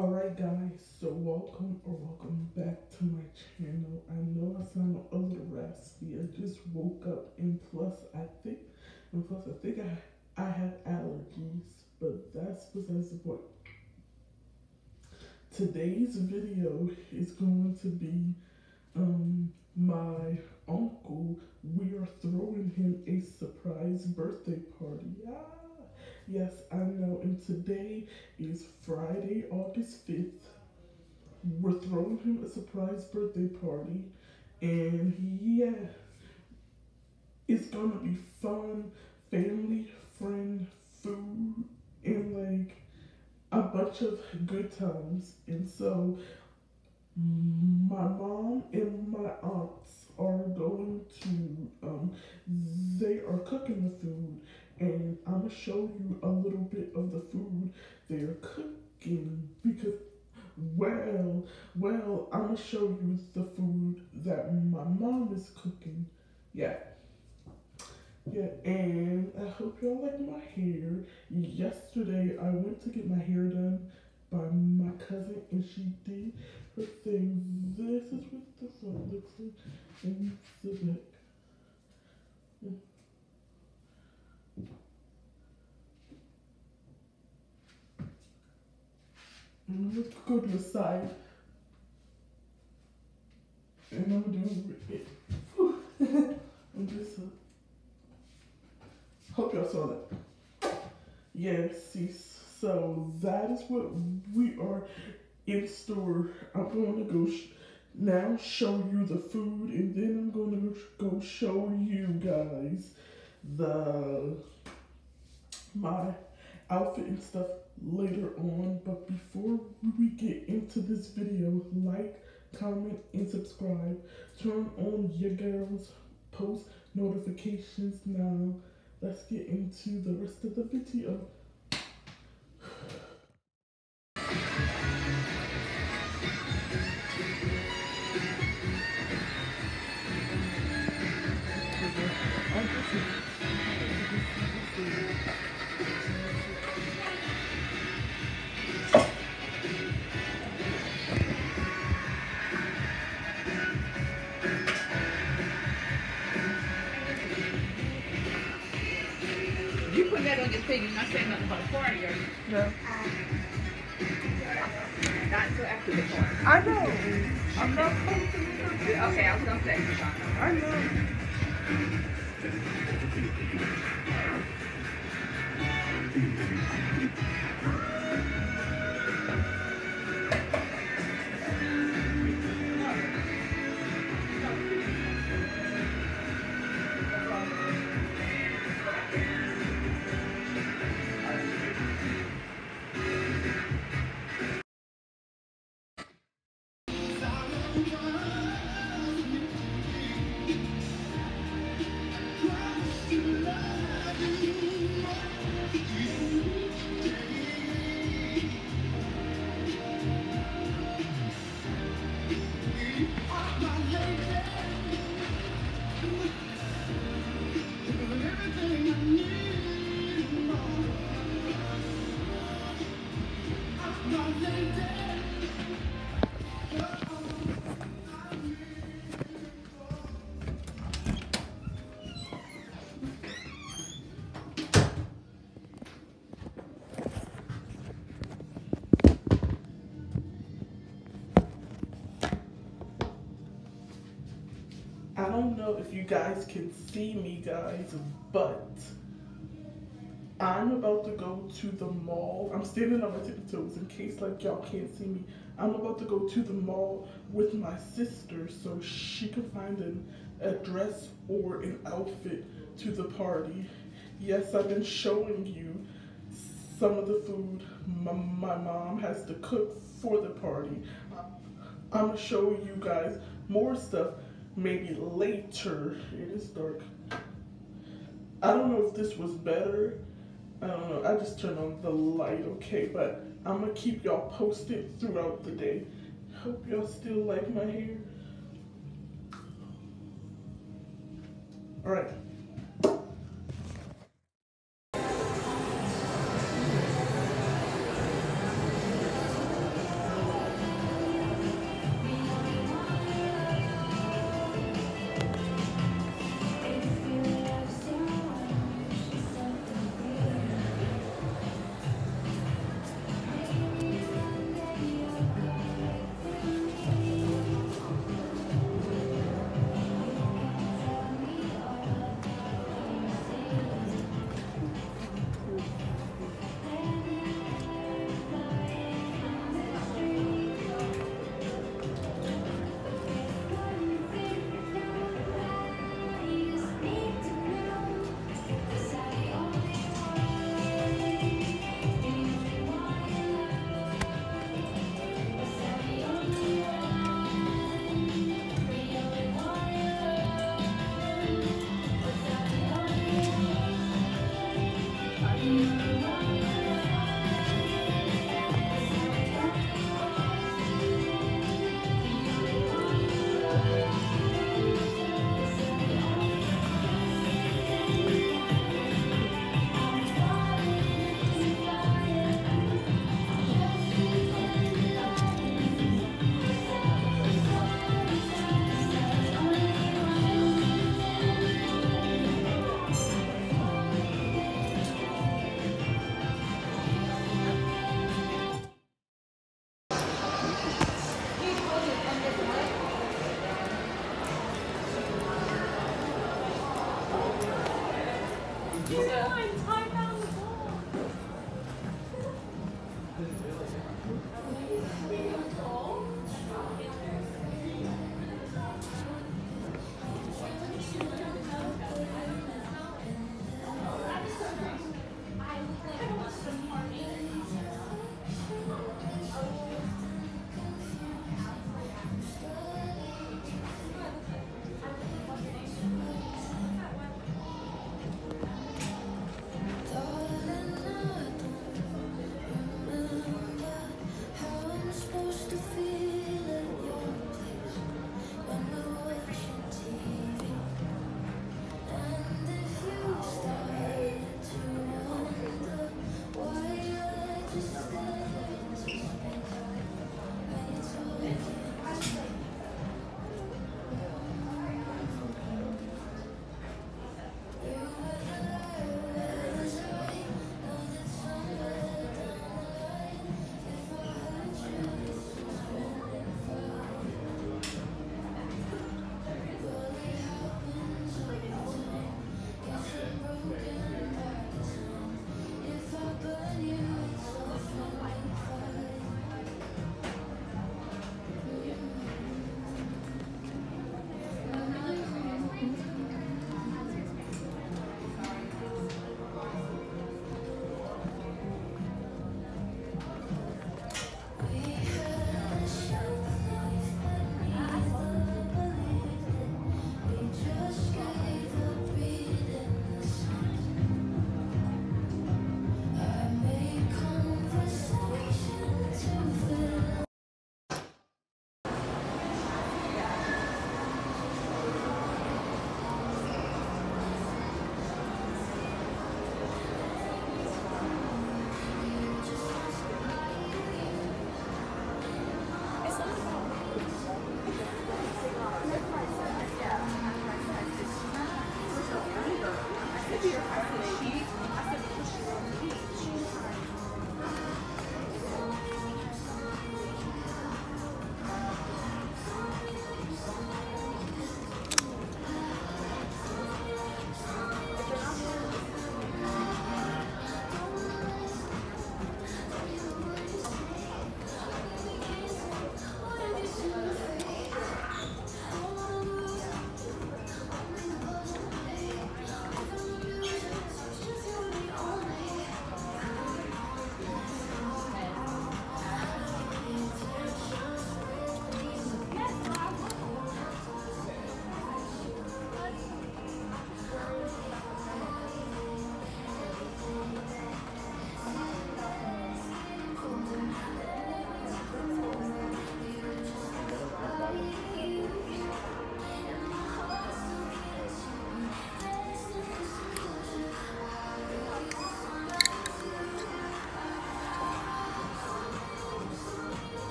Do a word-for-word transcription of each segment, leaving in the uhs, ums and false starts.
Alright guys, so welcome or welcome back to my channel. I know I sound a little raspy. I just woke up and plus I think and plus I think I I have allergies, but that's besides the point. Today's video is going to be um my uncle. We are throwing him a surprise birthday party. Ah, yes, I know. And today is Friday, August fifth. We're throwing him a surprise birthday party, and yeah, it's gonna be fun, family, friend, food, and like a bunch of good times. And so, my mom and my aunts are going to, um, they are cooking the food, and I'm gonna show you a little bit of the food they're cooking because well, well, I'm gonna show you the food that my mom is cooking. Yeah, yeah, and I hope y'all like my hair. Yesterday, I went to get my hair done by my cousin, and she did her thing. This is what the front looks like, and the back. And I'm gonna go to the side, and I'm gonna do it. I'm just. Uh, Hope y'all saw that. Yes, see, so that is what we are in store. I'm going to go sh- now show you the food, and then I'm going to go show you guys the my outfit and stuff later on. But before we get into this video, like, comment, and subscribe. Turn on your girls' post notifications now. Let's get into the rest of the video. You put that on your thing, you're not saying nothing about a party, are you? No. Not until after the party. I know. I'm not posting it. Okay, I was gonna say. I know. I don't know if you guys can see me, guys, but I'm about to go to the mall. I'm standing on my tippy toes in case like y'all can't see me. I'm about to go to the mall with my sister so she can find an, a dress or an outfit to the party. Yes, I've been showing you some of the food my, my mom has to cook for the party. I'm gonna show you guys more stuff maybe later. It is dark. I don't know if this was better. I don't know. I just turned on the light, okay? But I'm gonna keep y'all posted throughout the day. Hope y'all still like my hair. All right.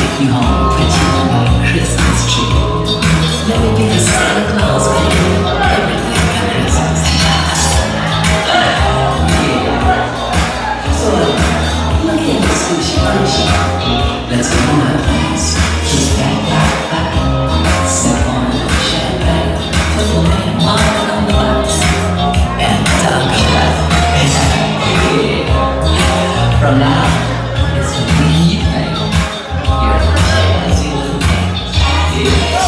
take you home, put you under a Christmas tree. Let me be the Santa Claus for you. Everything for Christmas. Yeah. So, look at the sushi cushy. Let's go on our place. Kiss back, back, back. Sip on a little champagne. Put the name on the box. And talk about it. Yeah. From now, it's me you think. You're a jazzy little thing. Yeah.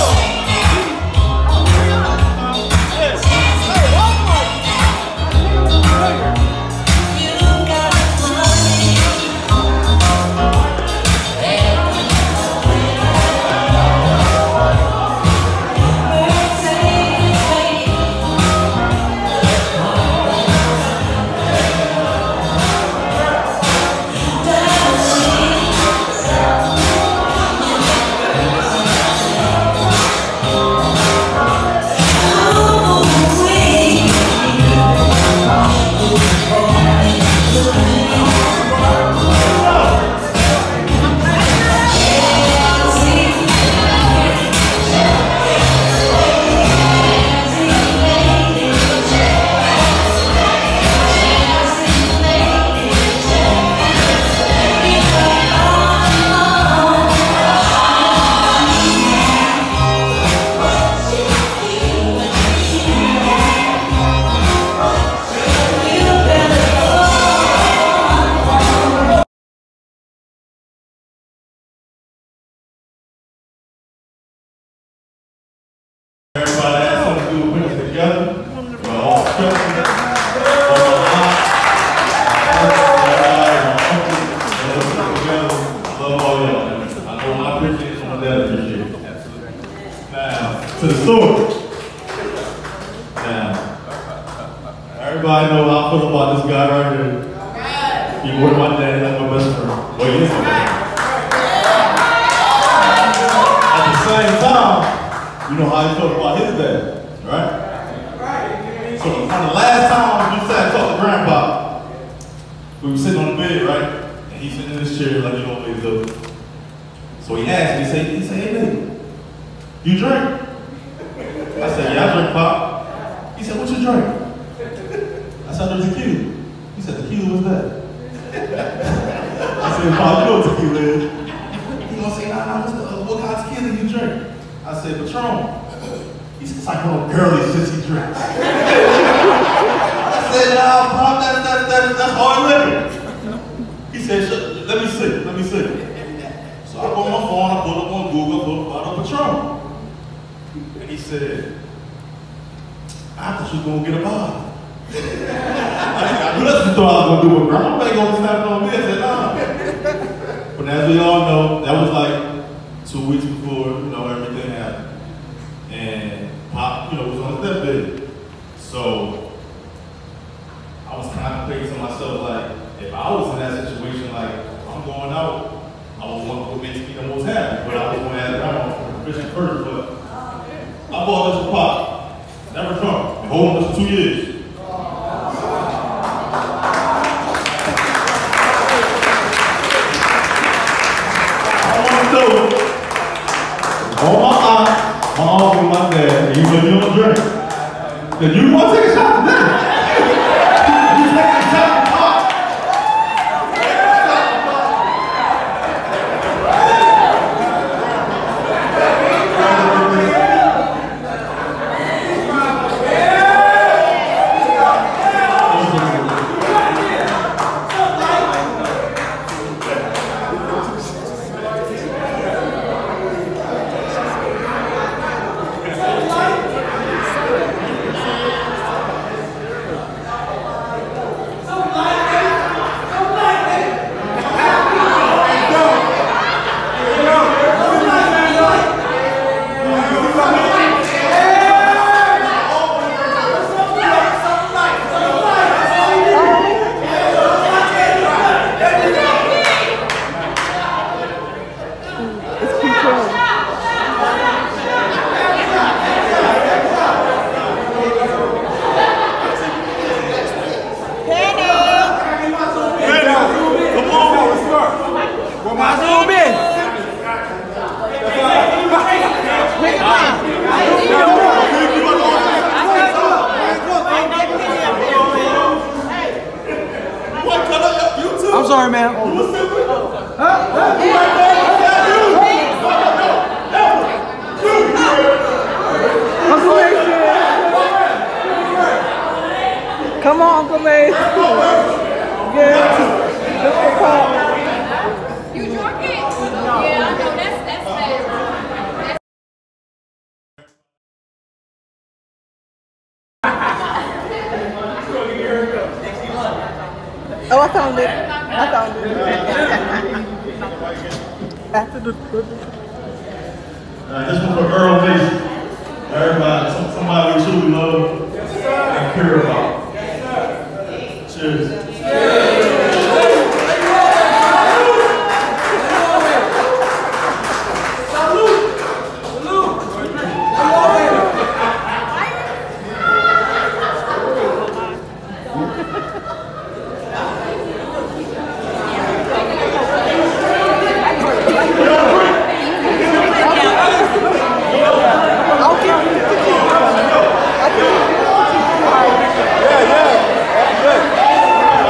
Everybody has something to do with putting it together. We're all stressing it. All alive. Everybody, love all y'all. I know I appreciate it, my dad appreciate it. Now, to the story. Now, everybody know how I feel about this guy right here. He was my dad, like my best friend. Well, he is my best friend. At the same time, you know how he felt about his dad, right? So on the last time we sat and talked to Grandpa, we were sitting on the bed, right? And he's sitting in his chair like you know what he's doing. So he asked me, he said, he said, hey baby, you drink? I said, yeah, I drink, Pop. He said, what you drink? I said, I drink tequila. He said, tequila, what's that? I said, Pop, you know what tequila is? He gonna say, nah, nah, what's the, uh, what kind of tequila you drink? I said, Patron. He said, it's like one of girly sissy drinks. I said, nah, Pop, that's, that's, that's, that's hard liquor. He said, let me see, let me see. So I go on my phone, I pull up on Google, pull up bottle of Patron. And he said, I thought you were going to get a bottle. I said, I knew that's what you thought I was going to do with Grandma. I'm going to snap it on me. I said, nah. But as we all know, that was like two weeks before, you know, everything happened. And Pop, you know, was on his deathbed. So I was contemplating to myself, like, if I was in that situation, like, I'm going out, I was one what makes me the most happy. But I was going to ask Grandma for permission first. But I bought this for Pop. Never drunk. Been holding this for two years. All my aunt, my uncle, my dad, and you know you don't drink. Then you want to take a shot to them. You take a shot to Pop. I found it. I found it. After the. Alright, this one for Earl Mason. Everybody, some, somebody we truly love and care about. Cheers. Yeah, yeah.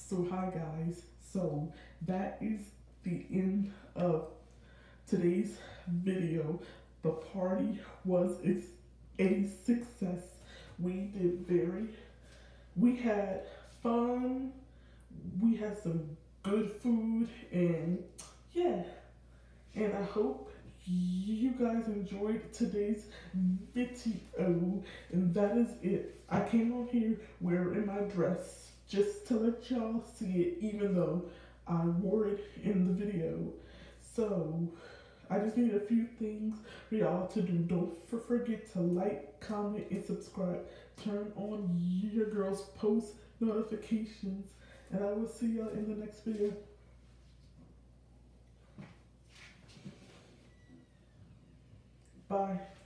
So hi guys, so that is the end of today's video. The party was a success. We did very, we had fun, we had some good food, and yeah, and I hope you guys enjoyed today's video, and that is it. I came on here wearing my dress just to let y'all see it, even though I wore it in the video. So I just need a few things for y'all to do. Don't for forget to like, comment, and subscribe. Turn on your girl's post notifications, and I will see y'all in the next video. Bye.